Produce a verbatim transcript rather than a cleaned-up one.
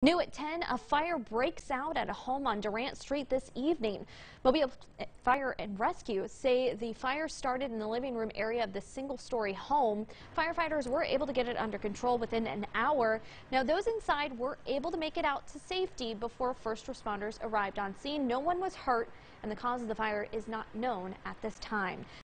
New at ten, a fire breaks out at a home on Durant Street this evening. Mobile Fire and Rescue say the fire started in the living room area of the single-story home. Firefighters were able to get it under control within an hour. Now, those inside were able to make it out to safety before first responders arrived on scene. No one was hurt, and the cause of the fire is not known at this time.